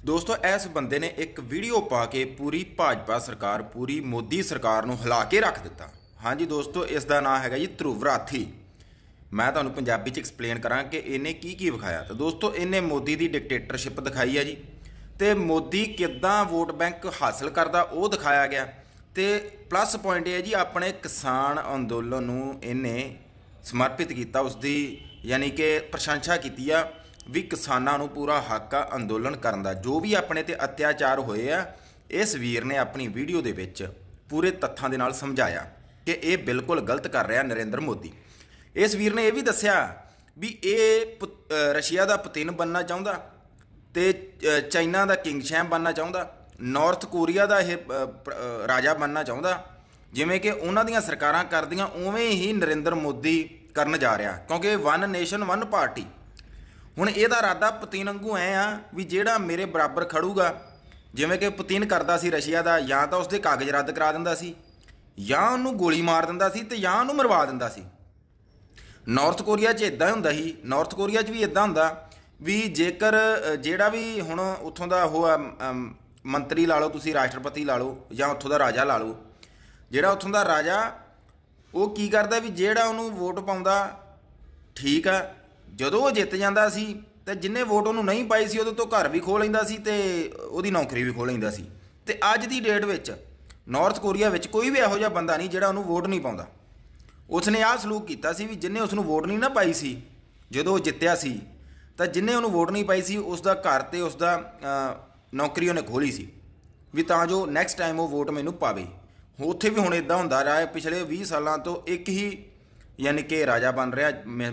दोस्तों इस बंदे ने एक वीडियो पा के पूरी भाजपा सरकार पूरी मोदी सरकार नूं हिला के रख दिता। हाँ जी दोस्तों, इसका नाम है जी ध्रुव राठी। मैं तुहानूं पंजाबी च एक्सप्लेन करा कि इन्हें की विखाया। तो दोस्तों इन्हें मोदी की डिकटेटरशिप दिखाई है जी, तो मोदी किदां वोट बैंक हासिल करता वो दिखाया गया। तो प्लस पॉइंट है जी अपने किसान अंदोलन नूं इन्हें समर्पित किया, उसकी यानी कि प्रशंसा की भी किसानों नूं पूरा हक आ अंदोलन करन दा। जो भी अपने ते अत्याचार होए आ, इस वीर ने अपनी वीडियो दे विच पूरे तत्थां दे नाल समझाया कि ये बिल्कुल गलत कर रहा नरेंद्र मोदी। इस वीर ने यह भी दस्सिया भी ये रशिया का पुतिन बनना चाहुंदा ते चाइना का किंग शैम बनना चाहुंदा, नॉर्थ कोरिया का यह राजा बनना चाहुंदा, जिवें कि उन्हां दीयां सरकारां करदियां उवें ही नरेंद्र मोदी करन जा रहा, क्योंकि वन नेशन वन पार्टी। हुण इहदा इरादा पुतिन वांगू ऐ आ भी जिहड़ा मेरे बराबर खड़ूगा, जिवें कि पुतिन करदा सी रशिया का, या तो उसके कागज़ रद्द करा दिंदा सी, या उहनूं गोली मार दिंदा सी, ते या उहनूं मरवा दिंदा सी। नॉर्थ कोरिया च इदां हुंदा ही, नॉर्थ कोरिया च भी इदां हुंदा भी जेकर जिहड़ा भी हुण उत्थों दा ओह मंत्री ला लो, तुसीं राष्ट्रपति ला लो, या उत्थों दा राजा ला लो, जिहड़ा उत्थों दा राजा वो की करदा भी जिहड़ा उहनूं वोट पाउंदा ठीक आ, जदों वो जित जांदा सी ते जिन्ने वोट उहनूं नहीं पाई सी उहदे तो घर भी खो लैंदा सी ते उहदी नौकरी भी खो लैंदा सी। ते अज दी डेट विच नॉर्थ कोरिया विच कोई भी इहो जिहा बंदा नहीं जिहड़ा उहनूं वोट नहीं पाउंदा। उसने आह सलूक कीता सी भी जिन्ने उसनूं वोट नहीं ना पाई सी जदों वो जित्तिया सी, तां जिन्ने उहनूं वोट नहीं पाई सी उसदा घर ते उसदा नौकरी उहने खोली सी भी तां जो नैक्सट टाइम वो वोट मैनूं पावे। उत्थे भी हुण इदां हुंदा रहा है, पिछले 20 सालों तो एक ही यानी कि राजा बन रहा,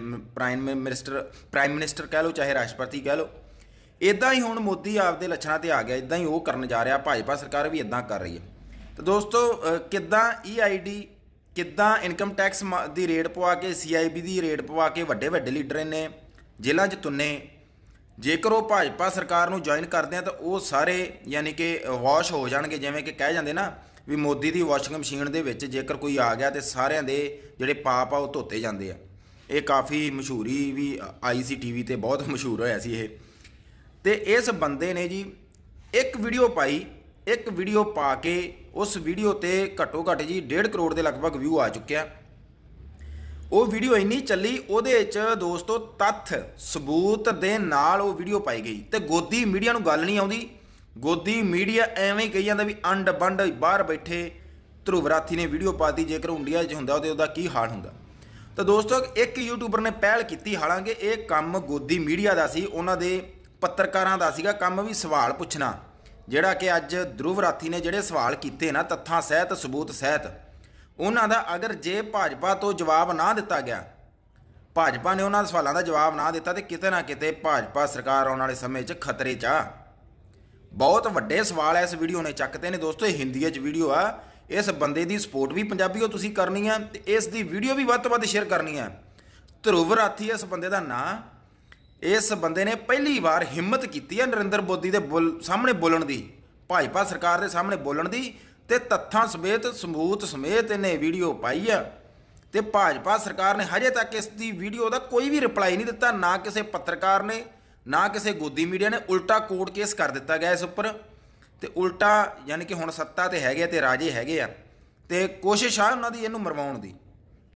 प्राइम मिनिस्टर कह लो चाहे राष्ट्रपति कह लो। इदां ही हुण मोदी आपदे लक्षणां ते आ गया, इदां ही वो करन जा रहा, भाजपा सरकार भी इदां कर रही है। तो दोस्तों किदां EID किदां इनकम टैक्स की रेड पवा के CIB की रेड पवा के वड्डे वड्डे लीडर ने जेलों च तुन्ने, जेकर वो भाजपा सरकार नूं ज्वाइन करते हैं तो वो सारे यानी कि वॉश हो जाएंगे। जिवें कि कह जाते ना भी मोदी की वॉशिंग मशीन दे विच जेकर कोई आ गया तो सारिਆਂ ਦੇ ਜਿਹੜੇ पाप आ वो धोते जाते हैं। ये काफ़ी मशहूरी भी आई सी TV ते, बहुत मशहूर होया सी ये। ते इस बंदे ने जी एक वीडियो पाई, एक वीडियो पा के उस वीडियो ते घट्टो घट्ट जी 1.5 करोड़ के लगभग व्यू आ चुक्या। वो वीडियो इन्नी चली, ਉਹਦੇ ਵਿੱਚ दोस्तों तत्थ सबूत दे नाल वो वीडियो पाई गई। तो गोदी मीडिया नूं गल नहीं आउंदी, गोदी मीडिया एवें ही कही जाता भी अंड बंड बाहर बैठे ध्रुव राठी ने वीडियो पाती, जेकर इंडिया च हुंदा तो की हाल हुंदा। तो दोस्तों एक यूट्यूबर ने पहल की, हालांकि ये काम गोदी मीडिया का सी, उन्हां दे पत्रकारां दा सीगा काम भी सवाल पुछना, जिहड़ा कि अज ध्रुव राठी ने जिहड़े सवाल कीते ना तत्थां सहित सबूत सहित, उन्हां दा अगर जे भाजपा तो जवाब ना दिता गया, भाजपा ने उन्हां सवालों का जवाब ना दिता, तो किते ना किते भाजपा सरकार आने वाले समय च खतरे च आ। बहुत वड्डे सवाल इस वीडियो ने चकते ने दोस्तों। हिंदी वीडियो आ, इस बंदे की सपोर्ट भी पंजाबीओ तुसीं करनी है, तो इस दी वीडियो भी वध तो वध शेयर करनी है। ध्रुव राठी इस बंदे का नाम, इस बंदे ने पहली बार हिम्मत की है नरेंद्र मोदी के सामने बोलण की, भाजपा सरकार के सामने बोलण की, तो तत्थां समेत सबूत समेत इन्हें वीडियो पाई है। तो भाजपा सरकार ने हजे तक इसकी वीडियो का कोई भी रिप्लाई नहीं दिता, ना किसी पत्रकार ने, ना किसी गोदी मीडिया ने। उल्टा कोर्ट केस कर दिता गया इस उपर, तो उल्टा यानी कि हुण सत्ता ते हैगे ते राजे हैगे आ, ते कोशिश आ उन्हां दी इहनूं मरवाउण दी।